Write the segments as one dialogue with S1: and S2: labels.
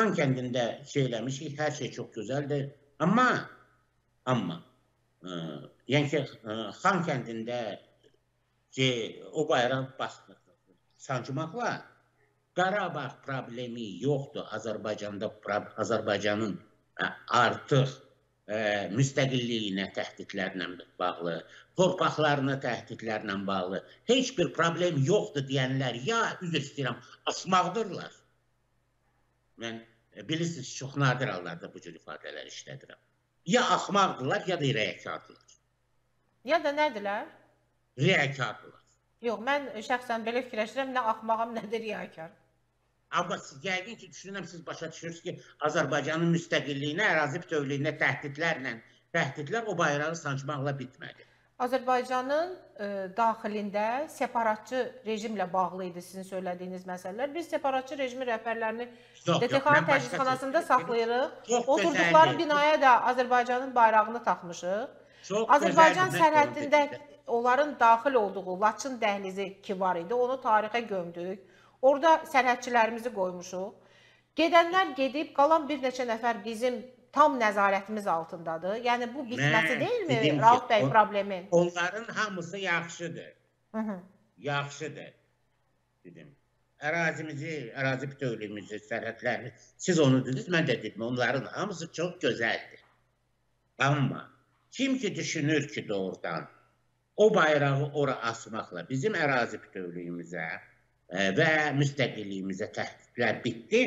S1: Xan kəndində söyləmişik, hər şey çox gözəldir. Amma yəni ki, Xan kəndində o bayraq sancmaqla Qarabağ problemi yoxdur. Azərbaycanın artıq müstəqilliyinə təhdidlərlə bağlı, torpaqlarına təhdidlərlə bağlı heç bir problem yoxdur deyənlər ya, üzr istəyirəm, asmaqdırlar. Mən bilirsiniz, çox nadir hallarda bu cür ifadələr işlədirəm. Ya axmaqdırlar, ya da rəyəkardırlar.
S2: Ya da nədirlər?
S1: Rəyəkardırlar.
S2: Yox, mən şəxsən belə fikirləşirəm, nə axmağam, nə də riyakar.
S1: Amma yəqin ki, düşünürəm, siz başa düşürsünüz ki, Azərbaycanın müstəqilliyinə, ərazi bütövlüyünə təhdidlər o bayrağı sancmaqla bitmədi.
S2: Azərbaycanın daxilində separatçı rejimlə bağlı idi sizin söylədiyiniz məsələlər. Biz separatçı rejimin rəhbərlərini DTX təcridxanasında saxlayırıq. Oturduqları binaya da Azərbaycanın bayrağını taxmışıq. Azərbaycan sərhəddində onların daxil olduğu Laçın dəhlizi ki var idi, onu tarixə gömdük. Orada sərhədçilərimizi qoymuşuq. Gedənlər gedib, qalan bir neçə nəfər bizim tam nəzarətimiz altındadır. Yəni, bu bitməsi deyilmi Rauf bəy problemi?
S1: Onların hamısı yaxşıdır. Yaxşıdır. Ərazi bütövlüyümüzü, sərhədlərini, siz onu dediniz, mən də dedim, onların hamısı çox gözəldir. Amma kim ki düşünür ki doğrudan o bayrağı ora asmaqla bizim ərazi bütövlüyümüzə və müstəqilliyimizə təhdidlər bitdi,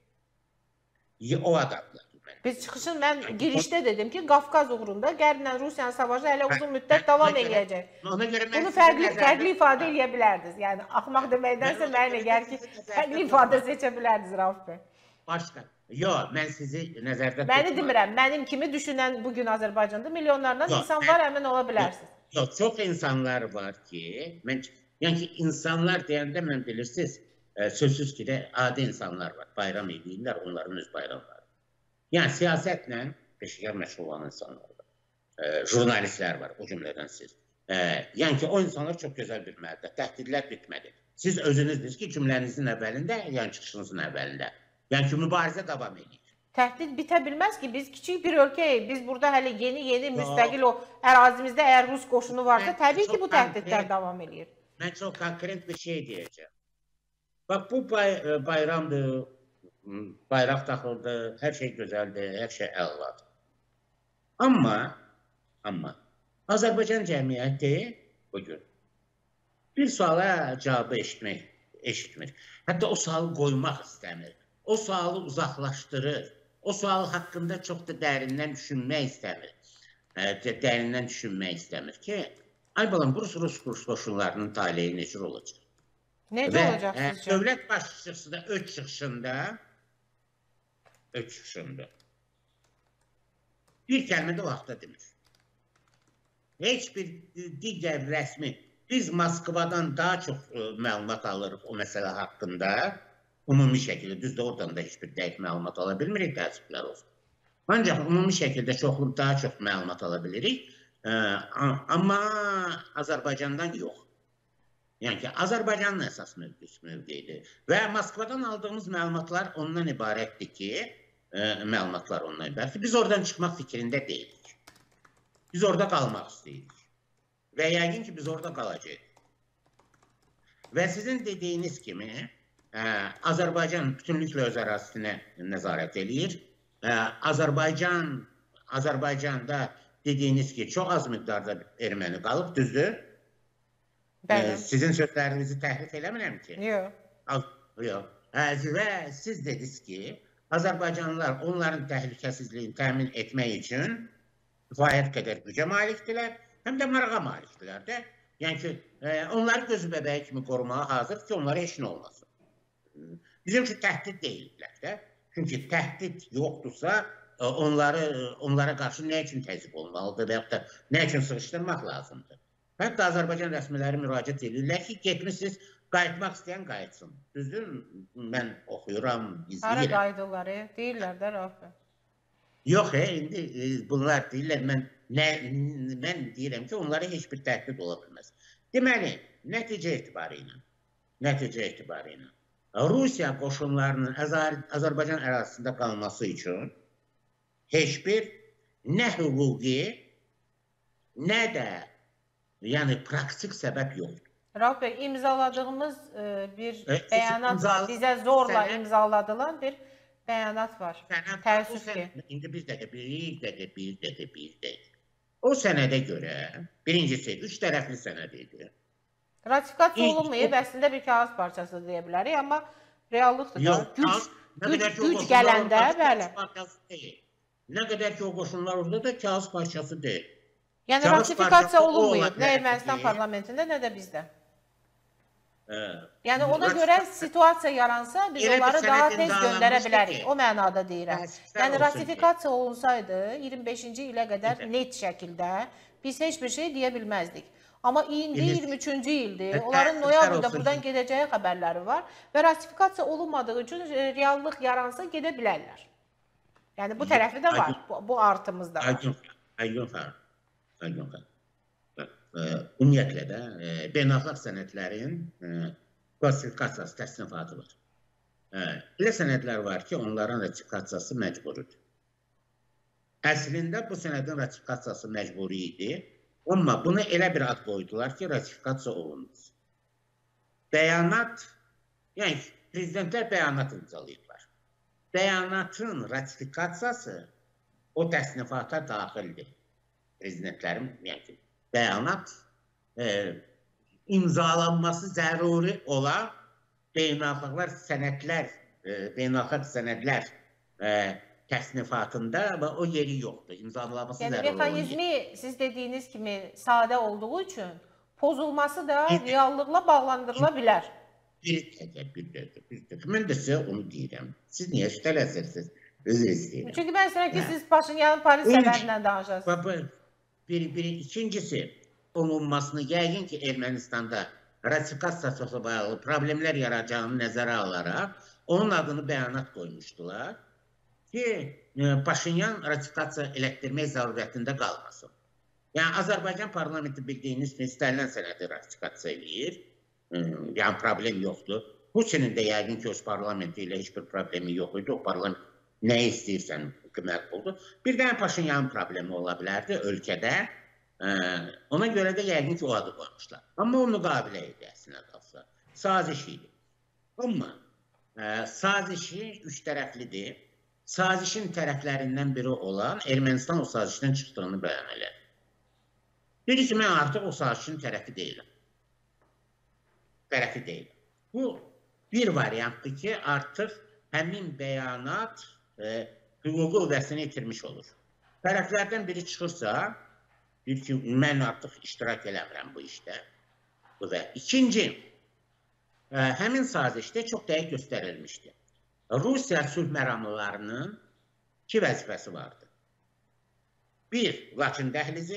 S1: o adamlar.
S2: Biz çıxışın, mən girişdə dedim ki, Qafqaz uğrunda Qərblə Rusiyanın savaşı hələ uzun müddət davam edəcək. Bunu fərqli ifadə eləyə bilərdiniz. Yəni, axmaq deməkdənsə mənə gəlir ki, fərqli ifadə seçə bilərdiniz, Rauf bəy.
S1: Başqa. Yox, mən sizi nəzərdə tutmam.
S2: Məni demirəm, mənim kimi düşünən bugün Azərbaycanda milyonlardan insan var, əmin ola bilərsiniz.
S1: Yox, çox insanlar var ki, yəni ki, insanlar deyəndə mən bilirsiniz, sözsüz ki də adi insanlar var, bayram edirlər, onların öz bayramları. Yəni, siyasətlə peşəkar məşğul olan insanlar var, jurnalistlər var, o cümlədən siz. Yəni ki, o insanlar çox gözəl bilməlidir, təhdidlər bitmədi. Siz özünüzdür ki, cümlənizin əvvəlində, yəni çıxışınızın əvvəlində, yəni ki, mübarizə davam edir.
S2: Təhdid bitə bilməz ki, biz kiçik bir ölkəyik, biz burada hələ yeni müstəqil o ərazimizdə əgər Rus qoşunu varsa, təbii ki, bu təhdidlər davam edir.
S1: Mən çox konkret bir şey deyəcəm. Bax, bu bayramdır, bayraq taxıldı, hər şey gözəldir, hər şey əladır. Amma Azərbaycan cəmiyyəti bugün bir suala cavabı eşitmir. Hətta o sualı qoymaq istəmir. O sualı uzaqlaşdırır. O sual haqqında çox da dərindən düşünmək istəmir ki, ay balam, Rus qoşunlarının taleyi necə olacaq?
S2: Necə olacaq sizcə?
S1: Dövlət başçısı da öz çıxışında bir kəlmə də vaxta demir. Heç bir digər rəsmi, biz Moskvadan daha çox məlumat alırıq o məsələ haqqında, ümumi şəkildə, düzdür, oradan da heç bir dəqiq məlumat ala bilmirik, təəssüflər olsun. Ancaq ümumi şəkildə daha çox məlumat ala bilirik, amma Azərbaycandan yox. Yəni ki, Azərbaycanın əsas mövqeyidir. Və Moskvadan aldığımız məlumatlar ondan ibarətdir ki, biz oradan çıxmaq fikrində deyilik. Biz orada qalmaq istəyirik. Və yəqin ki, biz orada qalacaq. Və sizin dediyiniz kimi, Azərbaycan bütünlüklə öz ərazisinə nəzarət eləyir. Azərbaycanda dediyiniz ki, çox az miqdarda erməni qalıb, düzdür? Sizin sözlərinizi təhrif eləmirəm ki? Yox. Və siz dediniz ki, Azərbaycanlılar onların təhlükəsizliyini təmin etmək üçün kifayət qədər gücə malikdirlər, həm də marağa malikdirlər də. Yəni ki, onları gözü bəbəyi kimi qorumağa hazır ki, onlara heç nə olmasın. Bizim üçün təhdid deyillər də. Çünki təhdid yoxdursa, onlara qarşı nə üçün təzyiq olmalıdır və yaxud da nə üçün sıxışdırmaq lazımdır. Hətta Azərbaycan rəsmiləri müraciət edirlər ki, getmişsiniz, qayıtmaq istəyən qayıtsın. Düzdür, mən oxuyuram, izləyirəm.
S2: Hara qayıdırlar, deyirlər də, Rauf bəy.
S1: Yox, indi bunlar deyirlər, mən deyirəm ki, onlara heç bir təhdid ola bilməz. Deməli, nəticə etibarı ilə Rusiya qoşunlarının Azərbaycan ərazisində qalması üçün heç bir nə hüquqi, nə də yəni praktik səbəb yoxdur.
S2: Rauf bəy, imzaladığımız bir bəyanat var. Bizə zorla imzaladılan bir bəyanat var. Təəssüf ki.
S1: İndi bir dəqiqə. O sənədə görə, birincisi, 3 tərəfli sənəd idi.
S2: Ratifikasiya olunmayıb, əslində bir kağız parçası deyə bilərik, amma reallıqdır da, güc gələndə, bəli.
S1: Nə qədər ki, o qoşunlar orada da kağız parçası deyil.
S2: Yəni, ratifikasiya olunmayıb, nə Ermənistan parlamentində, nə də bizdə. Yəni, ona görə situasiya yaransa, biz onları daha tez göndərə bilərik, o mənada deyirəm. Yəni, ratifikasiya olunsaydı, 25-ci ilə qədər net şəkildə biz heç bir şey deyə bilməzdik. Amma indi 23-cü ildir, onların noyabrda buradan gedəcəyi xəbərləri var və ratifikasiya olunmadığı üçün reallıq yaransa gedə bilərlər. Yəni, bu tərəfi də var, bu artımız da var.
S1: Ümumiyyətlə də beynəlxalq sənədlərin klasifikasiyası, təsnifatı var. Elə sənədlər var ki, onların ratifikasiyası məcburidir. Əslində bu sənədin ratifikasiyası məcburi idi. Amma buna elə bir ad qoydular ki, ratifikasiya olunmaz. Bəyanat, yəni prezidentlər bəyanat imzalayırlar. Bəyanatın ratifikasiyası o təsnifata daxildir. Prezidentlərin, yəni bəyanat imzalanması zəruri olan beynəlxalq sənədlər təsnifatında və o yeri yoxdur. İmzalaması zəruri olan
S2: yeri. Yəni, mexanizmi siz dediyiniz kimi sadə olduğu üçün pozulması da reallıqla bağlandırıla bilər.
S1: Bir dəqiqə. Mən də sizə onu deyirəm. Siz niyə şübhələsirsiniz? Özür istəyirəm.
S2: Çünki mən istəyirəm ki, siz Paşinyanın Paris səfərindən danışasınız.
S1: İkincisi, olunmasını yəqin ki, Ermənistanda ratifikasiyasına bağlı problemlər yaracağını nəzərə alaraq onun adını bəyanat qoymuşdular ki, Paşinyan ratifikasiya elətdirmək zəruriyyətində qalmasın. Yəni, Azərbaycan parlamenti bildiyiniz kimi istənilən sənədi ratifikasiya edir. Yəni, problem yoxdur. Puçinin də yəqin ki, öz parlamenti ilə heç bir problemi yox idi. O parlament nə istəyirsən məqbuldur. Bir dənə Paşinyanın problemi ola bilərdi ölkədə. Ona görə də yəqin ki, o adı qoymuşlar. Amma o müqabilə idi əslində qalsa. Saziş idi. Amma sazişi üç tərəflidir. Sazişin tərəflərindən biri olan Ermənistan o sazişdən çıxdığını bəyan elədi. Dedi ki, mən artıq o sazişin tərəfi deyiləm. Tərəfi deyiləm. Bu bir variantdır ki, artıq həmin bəyanat hüquqi qüvvəsini itirmiş olur. Tərəflərdən biri çıxırsa, deyir ki, mən artıq iştirak eləmirəm bu işdə. İkinci, həmin sazişdə çox dəqiq göstərilmişdi. Rusiya sülh məramlılarının iki vəzifəsi vardı. Bir, Laçın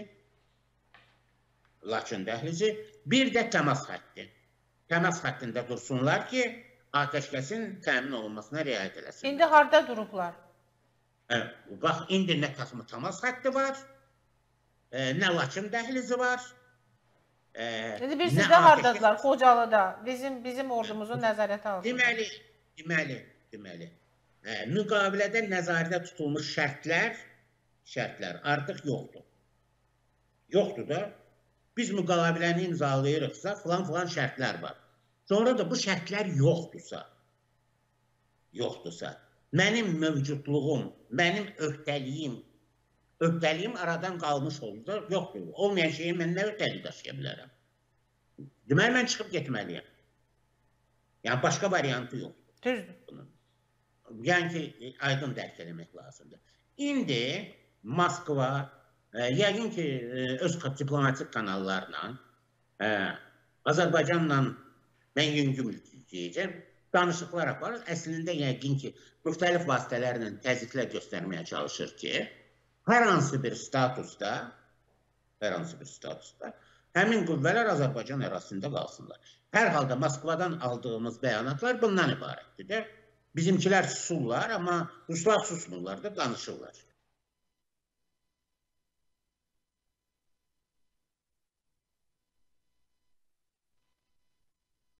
S1: dəhlizi, bir də təmas xətti. Təmas xəttində dursunlar ki, atəşkəsin təmin olunmasına riayət eləsin.
S2: İndi harada durublar?
S1: Bax, indi nə təmas xətti var, nə Laçın dəhlizi var.
S2: İndi bir sizdə haradadılar, Xocalıda, bizim ordumuzun nəzarəti altında.
S1: Deməli, müqavilədə nəzarətdə tutulmuş şərtlər artıq yoxdur. Yoxdur da, biz müqaviləni imzalayırıqsa, filan şərtlər var. Sonra da bu şərtlər yoxdursa, mənim mövcudluğum, mənim öhdəliyim aradan qalmış oldu, yoxdur. Olmayan şeyi mən nə öhdəlik daşıya bilərəm? Deməli, mən çıxıb getməliyəm. Yəni, başqa variantı yoxdur.
S2: Düzdür.
S1: Yəni ki, aydın dərk eləmək lazımdır. İndi Moskva, yəqin ki, öz diplomatik kanallarla, Azərbaycanla mən yüngül deyəcəm, danışıqlar aparır. Əslində, yəqin ki, müxtəlif vasitələrlə təzyiqlər göstərməyə çalışır ki, hər hansı bir statusda həmin qüvvələr Azərbaycan ərazisində qalsınlar. Hər halda Moskvadan aldığımız bəyanatlar bundan ibarətdir. Bizimkilər susurlar, amma Ruslar susmurlar da, danışırlar.